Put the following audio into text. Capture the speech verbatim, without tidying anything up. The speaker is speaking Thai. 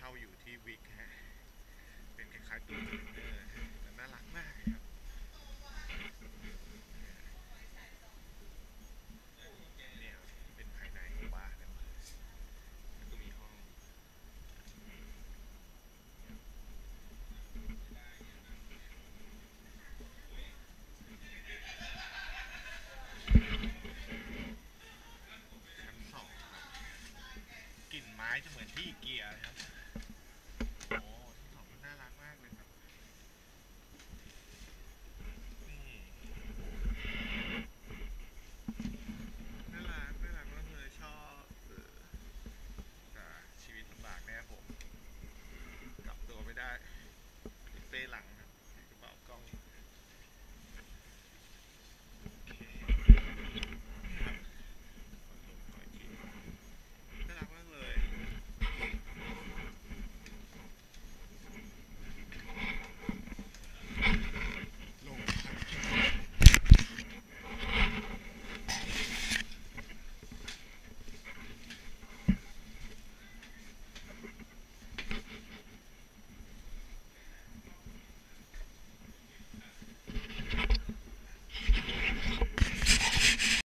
าอยู่ที่วิกฮะเป็นคล้ายๆตู้คอนเทนเนอร์แต่น่ารักมากครับเนี่ยเป็นภายในของบ้านนะแล้วก็มีห้องชั้นสองครับกลิ่นไม้จะเหมือนที่อีเกียครับ